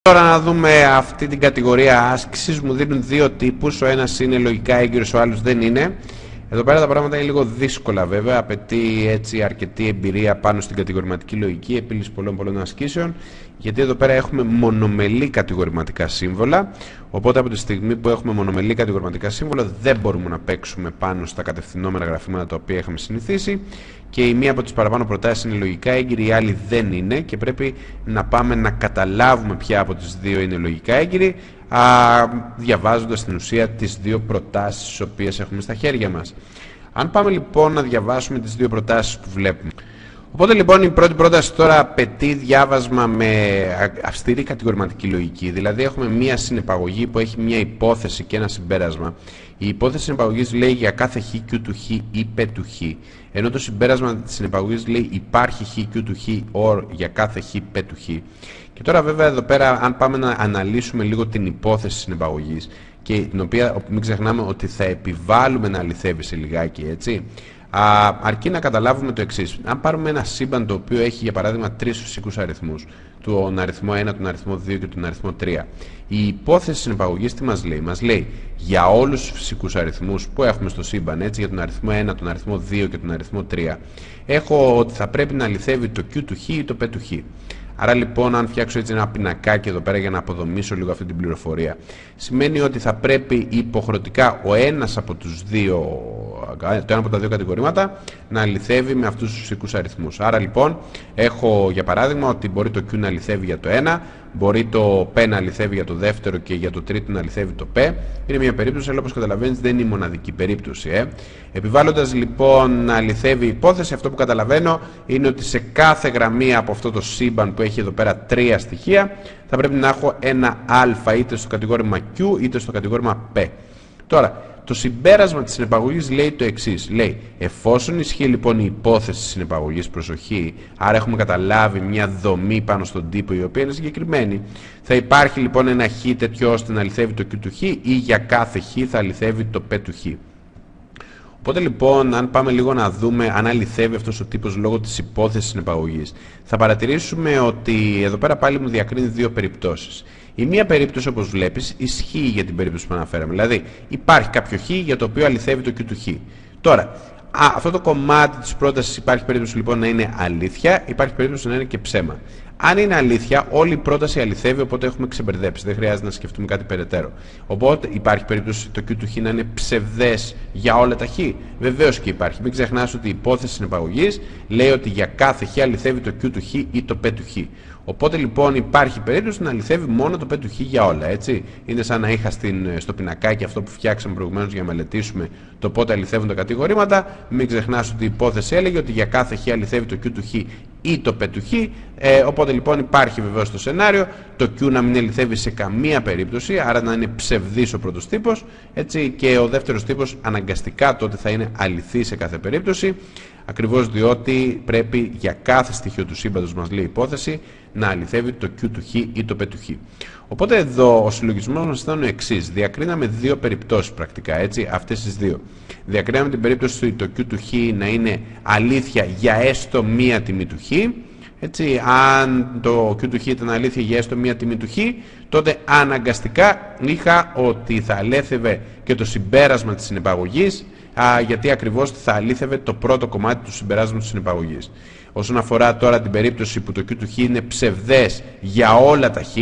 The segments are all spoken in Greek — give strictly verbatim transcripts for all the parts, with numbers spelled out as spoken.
Τώρα να δούμε αυτή την κατηγορία άσκησης. Μου δίνουν δύο τύπους, ο ένας είναι λογικά έγκυρος, ο άλλος δεν είναι. Εδώ πέρα τα πράγματα είναι λίγο δύσκολα βέβαια, απαιτεί έτσι αρκετή εμπειρία πάνω στην κατηγορηματική λογική, επίλυση πολλών πολλών ασκήσεων, γιατί εδώ πέρα έχουμε μονομελή κατηγορηματικά σύμβολα, οπότε από τη στιγμή που έχουμε μονομελή κατηγορηματικά σύμβολα δεν μπορούμε να παίξουμε πάνω στα κατευθυνόμενα γραφήματα τα οποία είχαμε συνηθίσει, και η μία από τις παραπάνω προτάσεις είναι λογικά έγκυρη, η άλλη δεν είναι, και πρέπει να πάμε να καταλάβουμε ποια από τις δύο είναι λογικά έγκυρη, α, διαβάζοντας στην ουσία τις δύο προτάσεις τις οποίες έχουμε στα χέρια μας. Αν πάμε λοιπόν να διαβάσουμε τις δύο προτάσεις που βλέπουμε. Οπότε λοιπόν η πρώτη πρόταση τώρα απαιτεί διάβασμα με αυστηρή κατηγορηματική λογική. Δηλαδή έχουμε μία συνεπαγωγή που έχει μία υπόθεση και ένα συμπέρασμα. Η υπόθεση συνεπαγωγής λέει για κάθε χ q του χ ή π του χ, ενώ το συμπέρασμα της συνεπαγωγής λέει υπάρχει χ q του χ or για κάθε χ π του χ. Και τώρα βέβαια εδώ πέρα αν πάμε να αναλύσουμε λίγο την υπόθεση συνεπαγωγής, και την οποία μην ξεχνάμε ότι θα επιβάλλουμε να αληθεύει σε λιγάκι, έτσι. Α, αρκεί να καταλάβουμε το εξής. Αν πάρουμε ένα σύμπαν το οποίο έχει για παράδειγμα τρεις φυσικούς αριθμούς, τον αριθμό ένα, τον αριθμό δύο και τον αριθμό τρία, η υπόθεση συνεπαγωγής τι μας λέει? Μας λέει για όλους τους φυσικούς αριθμούς που έχουμε στο σύμπαν, έτσι, για τον αριθμό ένα, τον αριθμό δύο και τον αριθμό τρία, έχω ότι θα πρέπει να αληθεύει το q του χ ή το p του χ. Άρα λοιπόν, αν φτιάξω έτσι ένα πινακάκι εδώ πέρα για να αποδομήσω λίγο αυτή την πληροφορία, σημαίνει ότι θα πρέπει υποχρεωτικά ο ένας από τους δύο, το ένα από τα δύο κατηγορήματα να αληθεύει με αυτούς τους φυσικούς αριθμούς. Άρα λοιπόν, έχω για παράδειγμα ότι μπορεί το q να αληθεύει για το ένα, μπορεί το p να αληθεύει για το δεύτερο και για το τρίτο να αληθεύει το p. Είναι μια περίπτωση, αλλά όπως καταλαβαίνεις δεν είναι η μοναδική περίπτωση. Ε. Επιβάλλοντας λοιπόν να αληθεύει η υπόθεση, αυτό που καταλαβαίνω είναι ότι σε κάθε γραμμή από αυτό το σύμπαν που έχει εδώ πέρα τρία στοιχεία, θα πρέπει να έχω ένα α είτε στο κατηγόρημα q είτε στο κατηγόρημα p. Τώρα, το συμπέρασμα της συνεπαγωγής λέει το εξής. Λέει, εφόσον ισχύει λοιπόν η υπόθεση της συνεπαγωγής, προσοχή, άρα έχουμε καταλάβει μια δομή πάνω στον τύπο η οποία είναι συγκεκριμένη, θα υπάρχει λοιπόν ένα χ τέτοιο ώστε να αληθεύει το q του χ, ή για κάθε χ θα αληθεύει το p του χ. Οπότε λοιπόν, αν πάμε λίγο να δούμε αν αληθεύει αυτός ο τύπος λόγω της υπόθεσης συνεπαγωγής, θα παρατηρήσουμε ότι εδώ πέρα πάλι μου διακρίνει δύο περιπτώσεις. Η μία περίπτωση, όπως βλέπεις, ισχύει για την περίπτωση που αναφέραμε. Δηλαδή, υπάρχει κάποιο χ για το οποίο αληθεύει το q του χ. Τώρα, α, αυτό το κομμάτι της πρότασης υπάρχει περίπτωση λοιπόν να είναι αλήθεια, υπάρχει περίπτωση να είναι και ψέμα. Αν είναι αλήθεια, όλη η πρόταση αληθεύει, οπότε έχουμε ξεμπερδέψει. Δεν χρειάζεται να σκεφτούμε κάτι περαιτέρω. Οπότε υπάρχει περίπτωση το q του χ να είναι ψευδές για όλα τα χ. Βεβαίως και υπάρχει. Μην ξεχνάς ότι η υπόθεση συνεπαγωγής λέει ότι για κάθε χ αληθεύει το q του χ ή το p του χ. Οπότε λοιπόν υπάρχει περίπτωση να αληθεύει μόνο το p του χ για όλα, έτσι. Είναι σαν να είχα στην, στο πινακάκι αυτό που φτιάξαμε προηγουμένως για να μελετήσουμε το πότε αληθεύουν τα κατηγορήματα. Μην ξεχνάς ότι η υπόθεση έλεγε ότι για κάθε χ αληθεύει το q του χ ή το p του χ. Ε, οπότε λοιπόν υπάρχει βεβαίως το σενάριο το q να μην αληθεύει σε καμία περίπτωση, άρα να είναι ψευδής ο πρώτος τύπος, έτσι, και ο δεύτερος τύπος αναγκαστικά τότε θα είναι αληθής σε κάθε περίπτωση, ακριβώς διότι πρέπει για κάθε στοιχείο του σύμπαντος, μας λέει η υπόθεση, να αληθεύει το q του χ ή το p του χ. Οπότε εδώ ο συλλογισμός μας ήταν ο εξής. Διακρίναμε δύο περιπτώσεις πρακτικά, έτσι, αυτές τις δύο. Διακρίναμε την περίπτωση ότι το q του χ να είναι αλήθεια για έστω μία τιμή του χ. Έτσι, αν το q του χ ήταν αλήθεια για έστω μία τιμή του χ, τότε αναγκαστικά είχα ότι θα αλήθευε και το συμπέρασμα της συνεπαγωγής, α, γιατί ακριβώς θα αλήθευε το πρώτο κομμάτι του συμπεράσματος της συνεπαγωγής. Όσον αφορά τώρα την περίπτωση που το q του χ είναι ψευδές για όλα τα χ,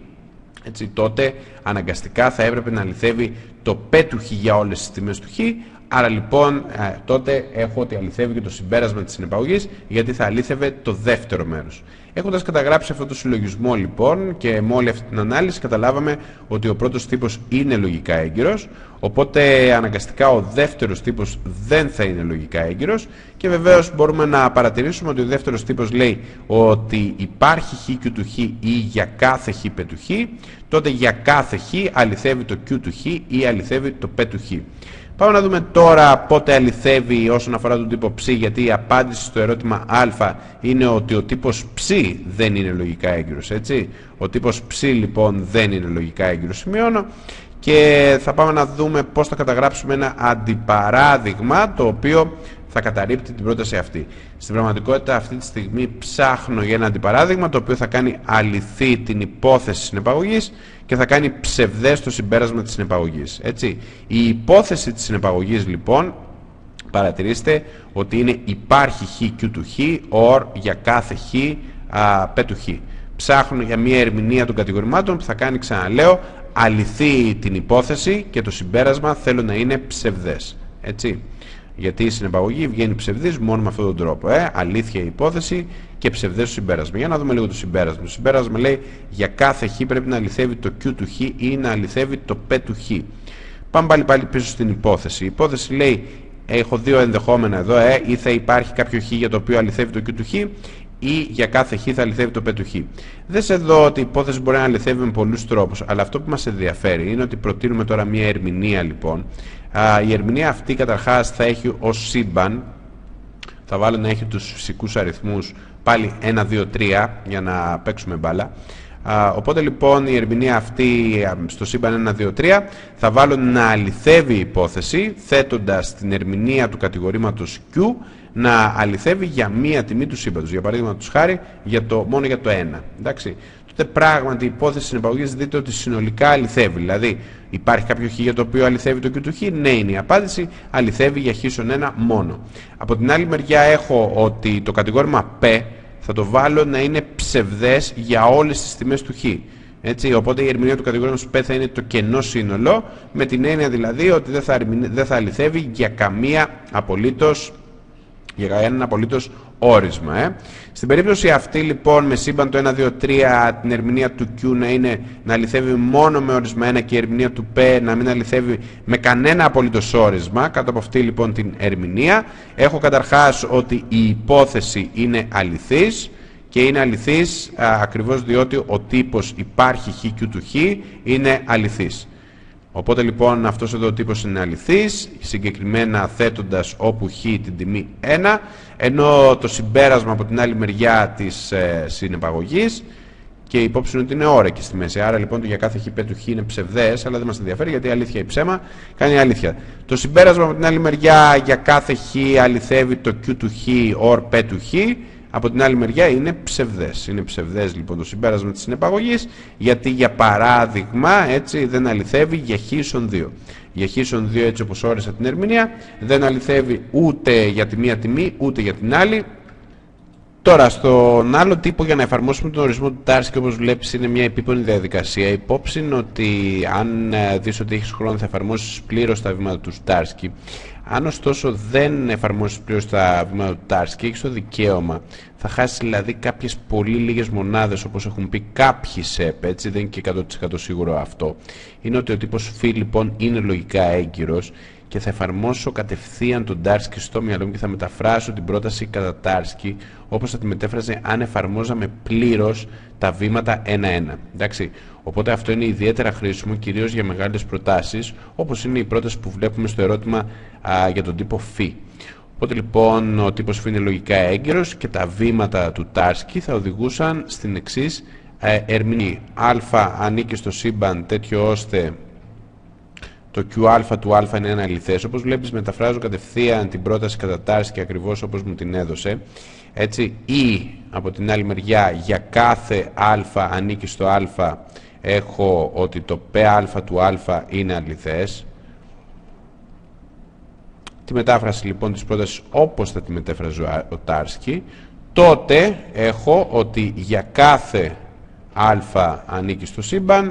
έτσι, τότε αναγκαστικά θα έπρεπε να αληθεύει το p του χ για όλες τις τιμές του χ. Άρα λοιπόν τότε έχω ότι αληθεύει και το συμπέρασμα της συνεπαγωγής, γιατί θα αλήθευε το δεύτερο μέρος. Έχοντας καταγράψει αυτό το συλλογισμό λοιπόν και με όλη αυτή την ανάλυση, καταλάβαμε ότι ο πρώτος τύπος είναι λογικά έγκυρος, οπότε αναγκαστικά ο δεύτερος τύπος δεν θα είναι λογικά έγκυρος, και βεβαίως μπορούμε να παρατηρήσουμε ότι ο δεύτερος τύπος λέει ότι υπάρχει χ q του χ ή για κάθε χ p του χ, τότε για κάθε χ αληθεύει το q του χ ή αληθεύει το p του χ. Πάμε να δούμε τώρα πότε αληθεύει όσον αφορά τον τύπο ψ, γιατί η απάντηση στο ερώτημα α είναι ότι ο τύπος ψ δεν είναι λογικά έγκυρος, έτσι. Ο τύπος ψ λοιπόν δεν είναι λογικά έγκυρος, σημειώνω, και θα πάμε να δούμε πώς θα καταγράψουμε ένα αντιπαράδειγμα το οποίο θα καταρρίπτει την πρόταση αυτή. Στην πραγματικότητα αυτή τη στιγμή ψάχνω για ένα αντιπαράδειγμα το οποίο θα κάνει αληθή την υπόθεση της συνεπαγωγής και θα κάνει ψευδές το συμπέρασμα της συνεπαγωγής. Έτσι. Η υπόθεση της συνεπαγωγής λοιπόν, παρατηρήστε ότι είναι υπάρχει χ q του χ or για κάθε χ α, π του χ. Ψάχνω για μια ερμηνεία των κατηγορημάτων που θα κάνει, ξαναλέω, αληθή την υπόθεση και το συμπέρασμα θέλω να είναι ψευδές. Έτσι. Γιατί η συνεπαγωγή βγαίνει ψευδής μόνο με αυτόν τον τρόπο. Ε? Αλήθεια η υπόθεση και ψευδές το συμπέρασμα. Για να δούμε λίγο το συμπέρασμα. Το συμπέρασμα λέει για κάθε χ πρέπει να αληθεύει το q του χ ή να αληθεύει το π του χ. Πάμε πάλι, πάλι πίσω στην υπόθεση. Η υπόθεση λέει, έχω δύο ενδεχόμενα εδώ, ε, ή θα υπάρχει κάποιο χ για το οποίο αληθεύει το q του χ, ή για κάθε χ θα αληθεύει το π του χ. Δες εδώ ότι η υπόθεση μπορεί να αληθεύει με πολλούς τρόπους, αλλά αυτό που μας ενδιαφέρει είναι ότι προτείνουμε τώρα μια ερμηνεία λοιπόν. Α, η ερμηνεία αυτή καταρχάς θα έχει ως σύμπαν, θα βάλω να έχει τους φυσικούς αριθμούς πάλι ένα, δύο, τρία για να παίξουμε μπάλα. Α, οπότε λοιπόν η ερμηνεία αυτή στο σύμπαν ένα, δύο, τρία θα βάλω να αληθεύει η υπόθεση θέτοντας την ερμηνεία του κατηγορήματος Q να αληθεύει για μία τιμή του σύμπαντος. Για παράδειγμα τους χάρη για το, μόνο για το ένα. Εντάξει. Τότε πράγματι η υπόθεση συνεπαγωγής δείτε ότι συνολικά αληθεύει. Δηλαδή υπάρχει κάποιο χ για το οποίο αληθεύει το Q του χ. Ναι, είναι η απάντηση. Αληθεύει για χ ένα μόνο. Από την άλλη μεριά έχω ότι το κατηγόρημα P θα το βάλω να είναι ψευδές για όλες τις τιμές του χ. Έτσι, οπότε η ερμηνεία του κατηγορήματος P θα είναι το κενό σύνολο, με την έννοια δηλαδή ότι δεν θα, δεν θα αληθεύει για καμία απολύτως, για κανένα απολύτως όρισμα. Ε. Στην περίπτωση αυτή λοιπόν με σύμπαν το ένα, δύο, τρία την ερμηνεία του Q να είναι να αληθεύει μόνο με όρισμα ένα και η ερμηνεία του P να μην αληθεύει με κανένα απολύτως όρισμα, κάτω από αυτή λοιπόν την ερμηνεία έχω καταρχάς ότι η υπόθεση είναι αληθής και είναι αληθής α, ακριβώς διότι ο τύπος υπάρχει χ Q του χ είναι αληθής. Οπότε λοιπόν αυτός εδώ ο τύπος είναι αληθής, συγκεκριμένα θέτοντας όπου χ την τιμή ένα, ενώ το συμπέρασμα από την άλλη μεριά της ε, συνεπαγωγής και υπόψη είναι ότι είναι όρεκη στη μέση. Άρα λοιπόν το για κάθε χ π του χ είναι ψευδές, αλλά δεν μας ενδιαφέρει γιατί η αλήθεια ή ψέμα κάνει αλήθεια. Το συμπέρασμα από την άλλη μεριά για κάθε χ αληθεύει το Q του χ or π του χ. Από την άλλη μεριά είναι ψευδές. Είναι ψευδές λοιπόν το συμπέρασμα της συνεπαγωγής, γιατί για παράδειγμα έτσι δεν αληθεύει για χ ίσον δύο. Για χ ίσον δύο έτσι όπως όρισα την ερμηνεία δεν αληθεύει ούτε για τη μία τιμή ούτε για την άλλη. Τώρα στον άλλο τύπο για να εφαρμόσουμε τον ορισμό του Τάρσκι όπως βλέπεις είναι μια επίπονη διαδικασία. Υπόψη είναι ότι αν δεις ότι έχεις χρόνο θα εφαρμόσεις πλήρως τα βήματα του Τάρσκι. Αν ωστόσο δεν εφαρμόσεις πλήρως τα βήματα του Τάρσκι, έχεις το δικαίωμα, θα χάσεις δηλαδή κάποιες πολύ λίγες μονάδες όπως έχουν πει κάποιοι ΣΕΠ, έτσι δεν είναι και εκατό τοις εκατό σίγουρο αυτό. Είναι ότι ο τύπος φ λοιπόν είναι λογικά έγκυρος και θα εφαρμόσω κατευθείαν τον Τάρσκι στο μυαλό μου και θα μεταφράσω την πρόταση κατά Τάρσκι όπως θα τη μετέφραζε αν εφαρμόζαμε πλήρως τα βήματα ένα ένα. Εντάξει. Οπότε αυτό είναι ιδιαίτερα χρήσιμο κυρίως για μεγάλες προτάσεις όπως είναι η πρόταση που βλέπουμε στο ερώτημα α, για τον τύπο φ. Οπότε λοιπόν ο τύπος φ είναι λογικά έγκυρος και τα βήματα του Τάρσκι θα οδηγούσαν στην εξής ε, ερμηνεία. Α ανήκει στο σύμπαν τέτοιο ώστε το Qα του α είναι ένα αληθές. Όπως βλέπεις μεταφράζω κατευθείαν την πρόταση κατά Τάρσκι ακριβώς όπως μου την έδωσε. Έτσι, ή από την άλλη μεριά για κάθε α ανήκει στο α έχω ότι το πα του α είναι αληθές. Τη μετάφραση λοιπόν της πρότασης όπως θα τη μετέφραζε ο Τάρσκι, τότε έχω ότι για κάθε α ανήκει στο σύμπαν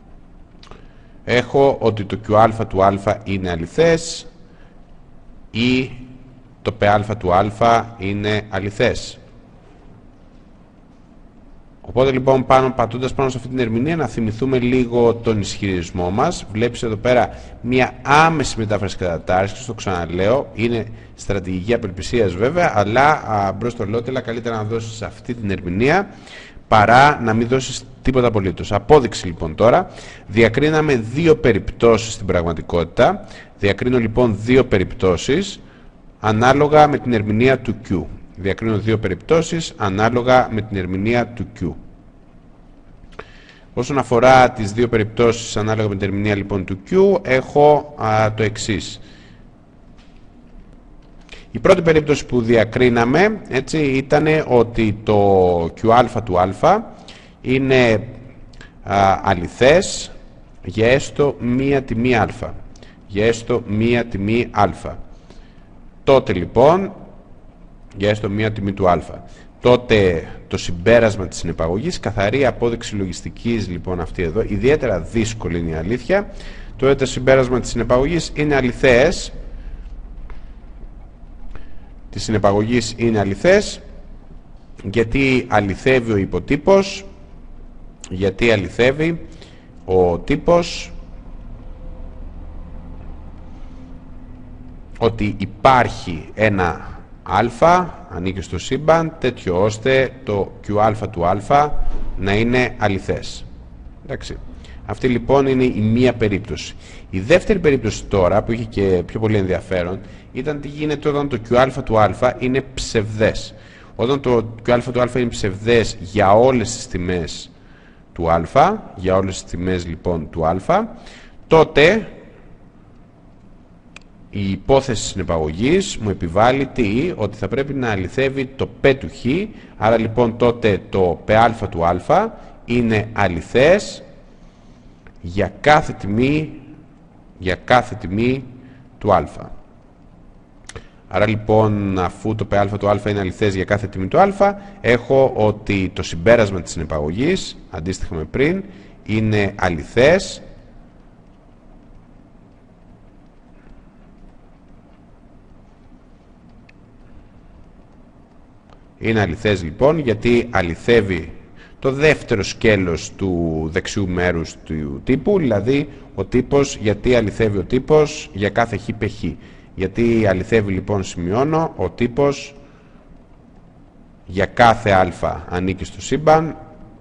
έχω ότι το Qα του α είναι αληθές ή το πα του α είναι αληθές. Οπότε λοιπόν πάνω, πατώντας πάνω σε αυτή την ερμηνεία να θυμηθούμε λίγο τον ισχυρισμό μας. Βλέπεις εδώ πέρα μια άμεση μετάφραση κατά Τάρσκι, το ξαναλέω, είναι στρατηγική απελπισίας βέβαια, αλλά μπρος το λόγο καλύτερα να δώσεις αυτή την ερμηνεία παρά να μην δώσεις τίποτα απολύτως. Απόδειξη λοιπόν τώρα, διακρίναμε δύο περιπτώσεις στην πραγματικότητα, διακρίνω λοιπόν δύο περιπτώσεις ανάλογα με την ερμηνεία του Q. Διακρίνω δύο περιπτώσεις ανάλογα με την ερμηνεία του Q. Όσον αφορά τις δύο περιπτώσεις ανάλογα με την ερμηνεία λοιπόν του Q, έχω α, το εξής. Η πρώτη περίπτωση που διακρίναμε, έτσι, ήταν ότι το Qα του α είναι α, αληθές για έστω μία τιμή α. Για έστω μία τιμή α. Τότε λοιπόν, για έστω μία τιμή του α. Τότε το συμπέρασμα της συνεπαγωγής, καθαρή απόδειξη λογιστικής λοιπόν αυτή εδώ, ιδιαίτερα δύσκολη είναι η αλήθεια, τότε το συμπέρασμα της συνεπαγωγής είναι αληθές, της συνεπαγωγής είναι αληθές, γιατί αληθεύει ο υποτύπος, γιατί αληθεύει ο τύπος ότι υπάρχει ένα α, ανήκει στο σύμπαν, τέτοιο ώστε το Qα του α να είναι αληθές. Εντάξει. Αυτή λοιπόν είναι η μία περίπτωση. Η δεύτερη περίπτωση τώρα, που είχε και πιο πολύ ενδιαφέρον, ήταν τι γίνεται όταν το Qα του α είναι ψευδές. Όταν το Qα του α είναι ψευδές για όλες τις τιμές του α, για όλες τις τιμές λοιπόν του α, τότε η υπόθεση συνεπαγωγής μου επιβάλλει τι, ότι θα πρέπει να αληθεύει το π του χ, άρα λοιπόν τότε το πα του α είναι αληθές για κάθε τιμή, για κάθε τιμή του α. Άρα λοιπόν, αφού το πα του α είναι αληθές για κάθε τιμή του α, έχω ότι το συμπέρασμα της συνεπαγωγής, αντίστοιχα με πριν, είναι αληθές είναι αληθές λοιπόν γιατί αληθεύει το δεύτερο σκέλος του δεξιού μέρους του τύπου, δηλαδή ο τύπος, γιατί αληθεύει ο τύπος για κάθε χ π χ. Γιατί αληθεύει λοιπόν, σημειώνω, ο τύπος για κάθε α ανήκει στο σύμπαν,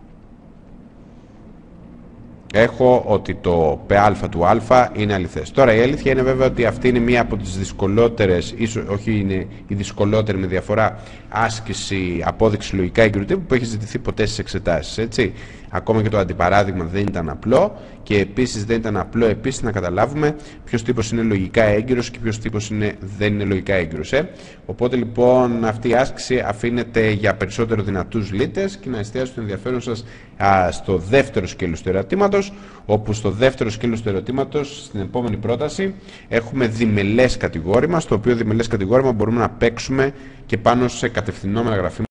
έχω ότι το πα του α είναι αληθές. Τώρα η αλήθεια είναι βέβαια ότι αυτή είναι μία από τις δυσκολότερες, ίσως όχι είναι η δυσκολότερη με διαφορά, άσκηση απόδειξη λογικά έγκυρου τύπου που έχει ζητηθεί ποτέ στις εξετάσεις, έτσι. Ακόμα και το αντιπαράδειγμα δεν ήταν απλό και επίσης δεν ήταν απλό επίσης να καταλάβουμε ποιος τύπος είναι λογικά έγκυρος και ποιος τύπος είναι, δεν είναι λογικά έγκυρος. Ε. Οπότε λοιπόν αυτή η άσκηση αφήνεται για περισσότερο δυνατούς λύτες και να εστιάσετε το ενδιαφέρον σας α, στο δεύτερο σκέλος του ερωτήματος, όπου στο δεύτερο σκέλος του ερωτήματος, στην επόμενη πρόταση, έχουμε διμελές κατηγόρημα, στο οποίο διμελές κατηγόρημα μπορούμε να παίξουμε και πάνω σε κατευθυνόμενα γραφήματα.